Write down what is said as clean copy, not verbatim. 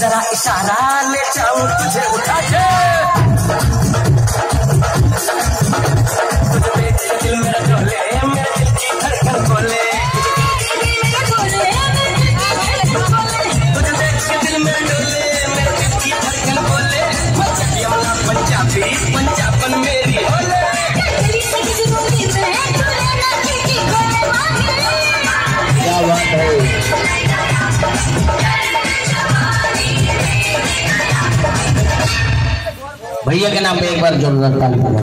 जरा इशारा ले जाऊं तुझे उठा के, तुझे देख के दिल मेरा डोले, मेरे दिल की धड़कन बोले, तुझे देख के दिल मेरा डोले, मेरे दिल की धड़कन बोले, वाला पंजाबी पंजाबन मेरी होले। क्या बात है, भैया के नाम पे एक बार जोरदार ताली।